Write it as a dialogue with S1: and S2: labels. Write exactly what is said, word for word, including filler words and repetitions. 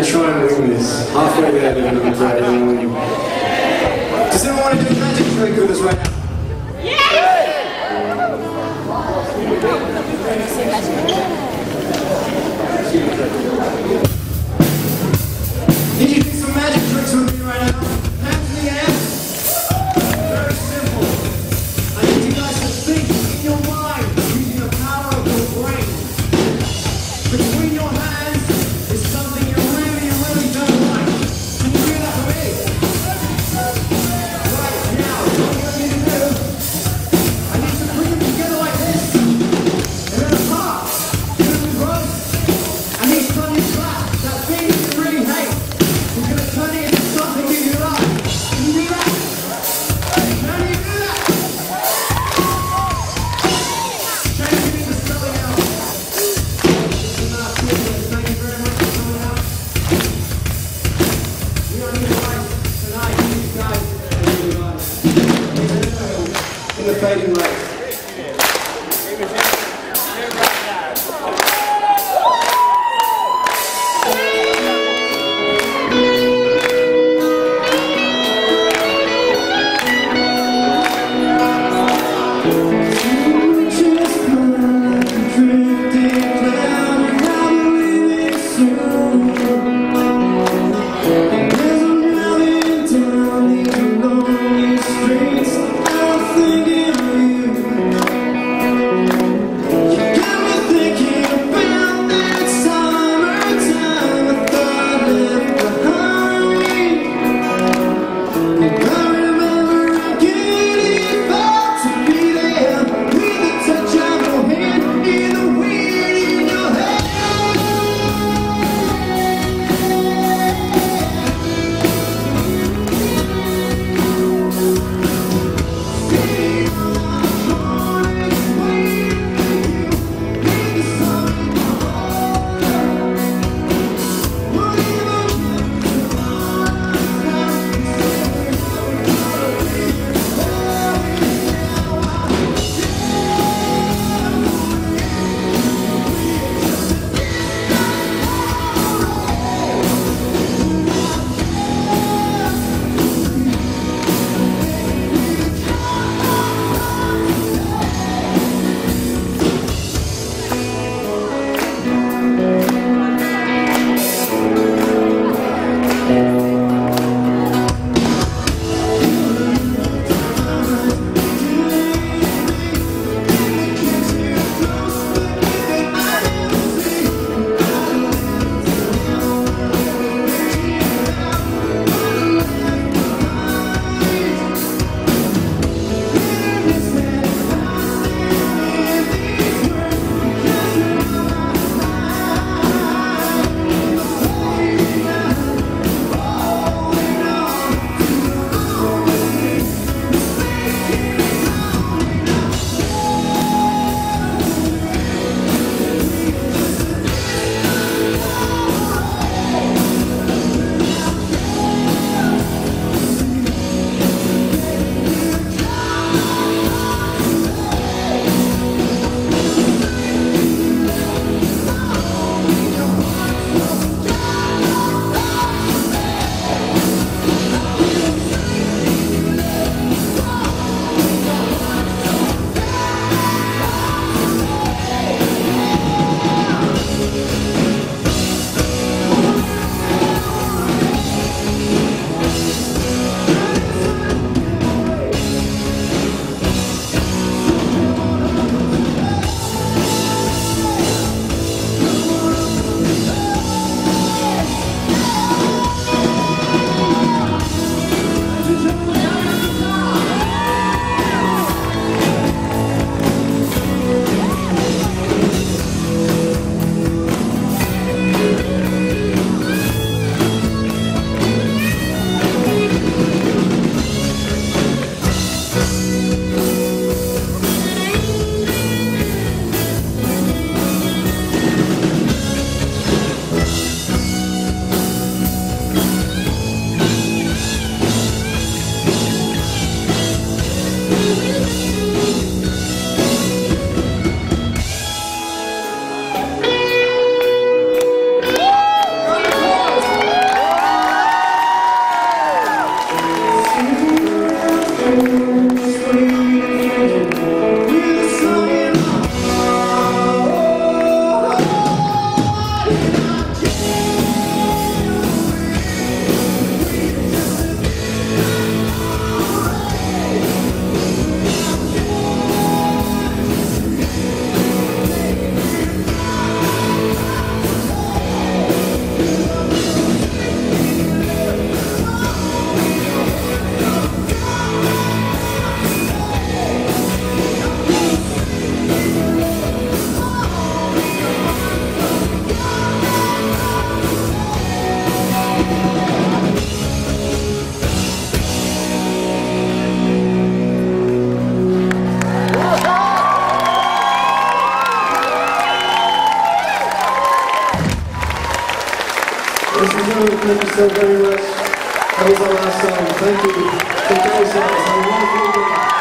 S1: try and wing this. Halfway there, they're going to be great. Does anyone want to do a magic trick with us right now? Can you do some magic tricks with me right now? Hands in the air. Very simple. I need you guys to think in your mind using the power of your brain. Between your hands is something you really, really don't like. Can you do that for me? Right now, what you need to do, I need to bring them together like this. And then apart. Give them the growth. And he's on his back. That thing you really hate. We're going to turn it into something that you like. Can you do that? Can you do that? Change it into something else. This is not good. Ladies and gentlemen, thank you so very much. That was our last song. Thank you. Take care of yourselves. Have a wonderful evening.